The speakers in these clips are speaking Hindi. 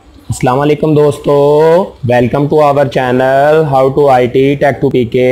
अस्सलाम वालेकुम दोस्तों, welcome to our channel how to IT tech to PK.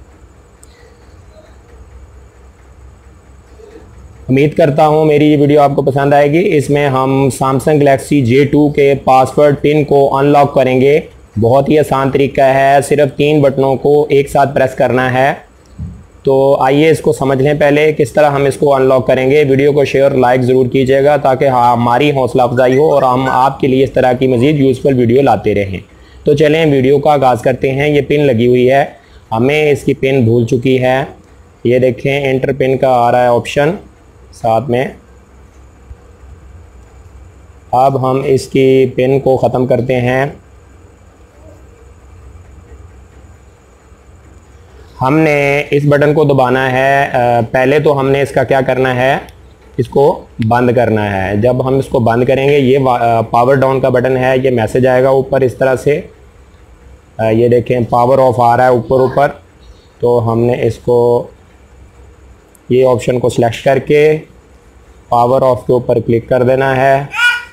उम्मीद करता हूँ मेरी ये वीडियो आपको पसंद आएगी। इसमें हम सैमसंग गैलेक्सी J2 के पासवर्ड पिन को अनलॉक करेंगे। बहुत ही आसान तरीका है, सिर्फ 3 बटनों को एक साथ प्रेस करना है। तो आइए इसको समझ लें पहले किस तरह हम इसको अनलॉक करेंगे। वीडियो को शेयर लाइक ज़रूर कीजिएगा ताकि हमारी हौसला अफजाई हो और हम आपके लिए इस तरह की मज़ीद यूज़फुल वीडियो लाते रहें। तो चलें वीडियो का आगाज़ करते हैं। ये पिन लगी हुई है, हमें इसकी पिन भूल चुकी है। ये देखें एंटर पिन का आ रहा है ऑप्शन साथ में। अब हम इसकी पिन को ख़त्म करते हैं। हमने इस बटन को दबाना है। पहले तो हमने इसका क्या करना है, इसको बंद करना है। जब हम इसको बंद करेंगे, ये पावर डाउन का बटन है, ये मैसेज आएगा ऊपर इस तरह से। ये देखें पावर ऑफ आ रहा है ऊपर। तो हमने इसको ये ऑप्शन को सिलेक्ट करके पावर ऑफ के ऊपर क्लिक कर देना है।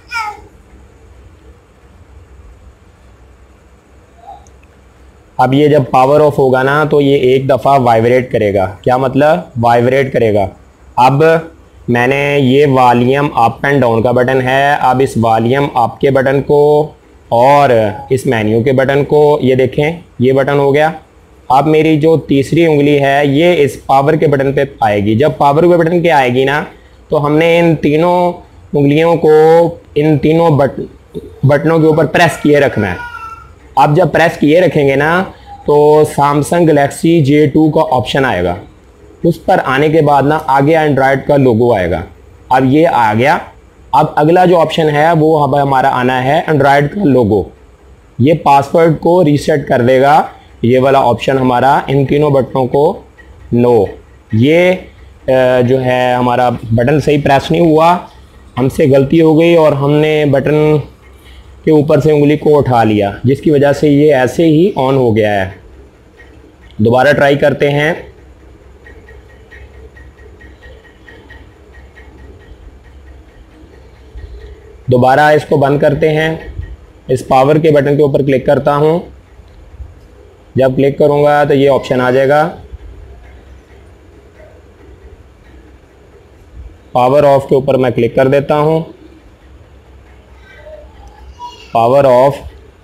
अब ये जब पावर ऑफ होगा ना तो ये एक दफ़ा वाइब्रेट करेगा। क्या मतलब? वाइब्रेट करेगा। अब मैंने ये वॉल्यूम अप एंड डाउन का बटन है, अब इस वॉल्यूम अप के बटन को और इस मेन्यू के बटन को, ये देखें ये बटन हो गया। अब मेरी जो तीसरी उंगली है ये इस पावर के बटन पे आएगी। जब पावर के बटन पे आएगी ना तो हमने इन तीनों उंगलियों को इन तीनों बटनों के ऊपर प्रेस किए रखना है। अब जब प्रेस किए रखेंगे ना तो सैमसंग गैलेक्सी J2 का ऑप्शन आएगा। उस पर आने के बाद ना आगे एंड्रॉयड का लोगो आएगा। अब ये आ गया। अब अगला जो ऑप्शन है वो अब हमारा आना है एंड्रॉयड का लोगो। ये पासवर्ड को रीसेट कर देगा। ये वाला ऑप्शन हमारा इन तीनों बटनों को नो। ये जो है हमारा बटन सही प्रेस नहीं हुआ, हमसे गलती हो गई और हमने बटन के ऊपर से उंगली को उठा लिया, जिसकी वजह से ये ऐसे ही ऑन हो गया है। दोबारा ट्राई करते हैं। दोबारा इसको बंद करते हैं। इस पावर के बटन के ऊपर क्लिक करता हूं। जब क्लिक करूंगा तो ये ऑप्शन आ जाएगा पावर ऑफ के ऊपर मैं क्लिक कर देता हूं। Power off.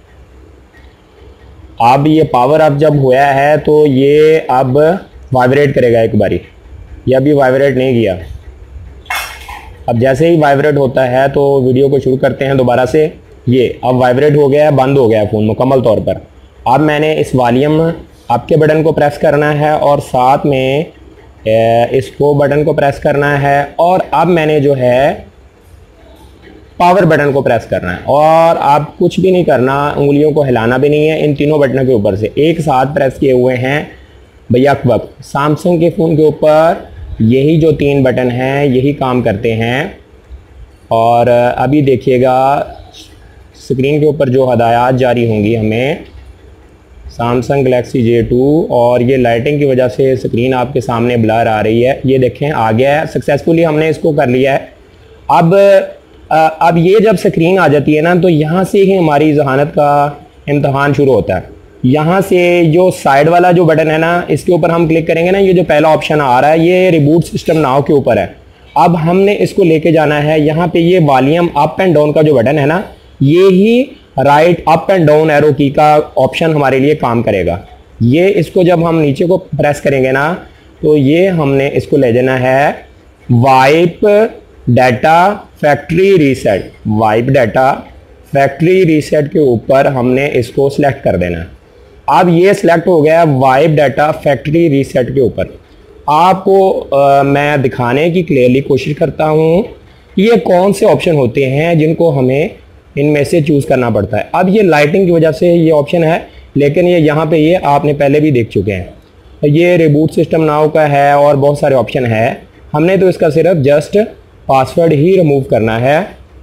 अब ये पावर अप जब हुआ है तो ये अब वाइब्रेट करेगा एक बारी। ये अभी वाइब्रेट नहीं किया। अब जैसे ही वाइब्रेट होता है तो वीडियो को शुरू करते हैं दोबारा से। ये अब वाइब्रेट हो गया है, बंद हो गया है फ़ोन मुकम्मल तौर पर। अब मैंने इस वॉल्यूम अप के बटन को प्रेस करना है और साथ में इसको बटन को प्रेस करना है और अब मैंने जो है पावर बटन को प्रेस करना है। और आप कुछ भी नहीं करना, उंगलियों को हिलाना भी नहीं है। इन तीनों बटनों के ऊपर से एक साथ प्रेस किए हुए हैं भैया वक्त। सैमसंग के फ़ोन के ऊपर यही जो 3 बटन हैं यही काम करते हैं। और अभी देखिएगा स्क्रीन के ऊपर जो हदायत जारी होंगी हमें सैमसंग गैलेक्सी J2, और ये लाइटिंग की वजह से स्क्रीन आपके सामने ब्लर आ रही है। ये देखें आ गया है, सक्सेसफुली हमने इसको कर लिया है। अब ये जब स्क्रीन आ जाती है ना तो यहाँ से ही हमारी जहानत का इम्तहान शुरू होता है। यहाँ से जो साइड वाला जो बटन है ना इसके ऊपर हम क्लिक करेंगे ना, ये जो पहला ऑप्शन आ रहा है ये रिबूट सिस्टम नाउ के ऊपर है। अब हमने इसको लेके जाना है यहाँ पे। ये वॉल्यूम अप एंड डाउन का जो बटन है ना, ये ही right up and down arrow की का ऑप्शन हमारे लिए काम करेगा। ये इसको जब हम नीचे को प्रेस करेंगे ना तो ये हमने इसको ले जाना है wipe data factory reset. Wipe data factory reset के ऊपर हमने इसको सिलेक्ट कर देना। अब ये सिलेक्ट हो गया वाइप डाटा फैक्ट्री रीसेट के ऊपर। आपको मैं दिखाने की क्लियरली कोशिश करता हूँ ये कौन से ऑप्शन होते हैं जिनको हमें इनमें से चूज़ करना पड़ता है। अब ये लाइटिंग की वजह से ये ऑप्शन है, लेकिन ये यहाँ पे ये आपने पहले भी देख चुके हैं। ये रिबूट सिस्टम नाउ का है और बहुत सारे ऑप्शन है। हमने तो इसका सिर्फ जस्ट पासवर्ड ही रिमूव करना है।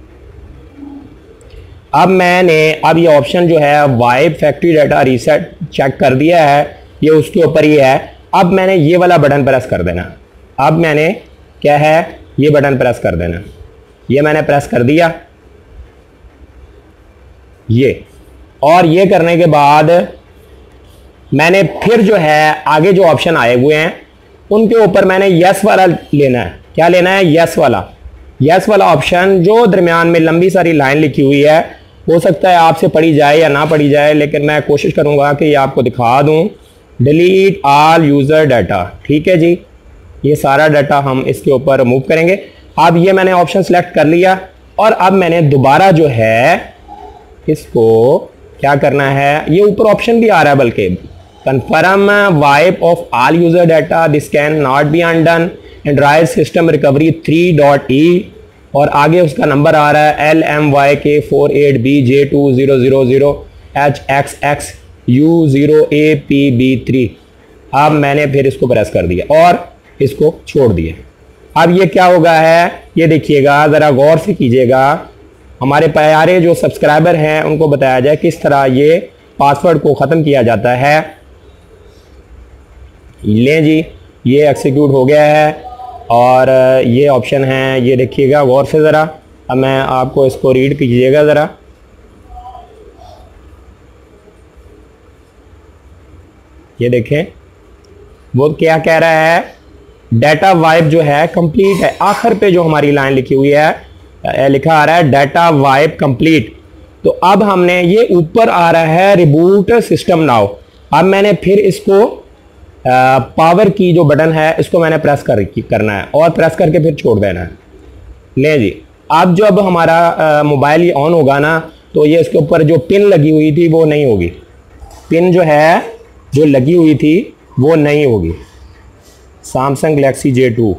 अब ये ऑप्शन जो है wipe factory data reset check कर दिया है, ये उसके ऊपर ही है। अब मैंने ये वाला बटन प्रेस कर देना। अब मैंने क्या है ये बटन प्रेस कर देना। ये मैंने प्रेस कर दिया। ये, और ये करने के बाद मैंने फिर जो है आगे जो ऑप्शन आए हुए हैं उनके ऊपर मैंने यस वाला लेना है। क्या लेना है? यस वाला। यस वाला ऑप्शन जो दरमियान में लंबी सारी लाइन लिखी हुई है, हो सकता है आपसे पढ़ी जाए या ना पढ़ी जाए, लेकिन मैं कोशिश करूंगा कि ये आपको दिखा दूं। डिलीट ऑल यूज़र डाटा, ठीक है जी, ये सारा डाटा हम इसके ऊपर रिमूव करेंगे। अब ये मैंने ऑप्शन सेलेक्ट कर लिया और अब मैंने दोबारा जो है इसको क्या करना है, ये ऊपर ऑप्शन भी आ रहा है बल्कि, confirm wipe of all user data, this can not be undone, Android system recovery 3.e, और आगे उसका नंबर आ रहा है LMYK48BJ2000HXXU0APB3। अब मैंने फिर इसको प्रेस कर दिया और इसको छोड़ दिया। अब ये क्या होगा है, ये देखिएगा, ज़रा गौर से कीजिएगा। हमारे प्यारे जो सब्सक्राइबर हैं उनको बताया जाए किस तरह ये पासवर्ड को ख़त्म किया जाता है। लें जी, ये एक्सिक्यूट हो गया है और ये ऑप्शन है, ये देखिएगा गौर से ज़रा। अब मैं आपको इसको रीड कीजिएगा ज़रा। ये देखें वो क्या कह रहा है, डाटा वाइप जो है कंप्लीट है। आखिर पे जो हमारी लाइन लिखी हुई है, लिखा आ रहा है डाटा वाइप कंप्लीट। तो अब हमने, ये ऊपर आ रहा है रिबूट सिस्टम नाउ। अब मैंने फिर इसको पावर की जो बटन है इसको मैंने प्रेस करना है और प्रेस करके फिर छोड़ देना है। ले जी, अब जब हमारा मोबाइल ये ऑन होगा ना, तो ये इसके ऊपर जो पिन लगी हुई थी वो नहीं होगी। पिन जो है जो लगी हुई थी वो नहीं होगी। सैमसंग गैलेक्सी J2,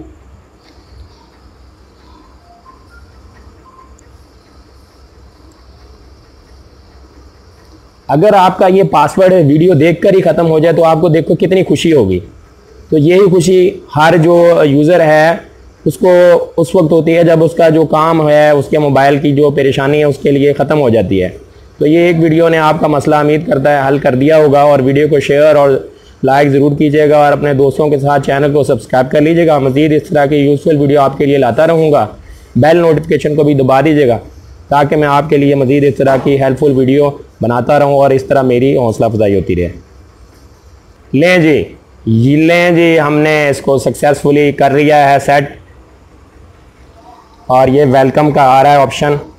अगर आपका ये पासवर्ड वीडियो देखकर ही ख़त्म हो जाए तो आपको देखो कितनी खुशी होगी। तो यही खुशी हर जो यूज़र है उसको उस वक्त होती है जब उसका जो काम है, उसके मोबाइल की जो परेशानी है उसके लिए ख़त्म हो जाती है। तो ये एक वीडियो ने आपका मसला उम्मीद करता है हल कर दिया होगा। और वीडियो को शेयर और लाइक ज़रूर कीजिएगा और अपने दोस्तों के साथ चैनल को सब्सक्राइब कर लीजिएगा। मज़ीद इस तरह की यूज़फुल वीडियो आपके लिए लाता रहूँगा। बेल नोटिफिकेशन को भी दबा दीजिएगा ताकि मैं आपके लिए मज़ीद इस तरह की हेल्पफुल वीडियो बनाता रहूं और इस तरह मेरी हौसला अफजाई होती रहे। लें जी, हमने इसको सक्सेसफुली कर लिया है सेट। और ये वेलकम का आ रहा है ऑप्शन।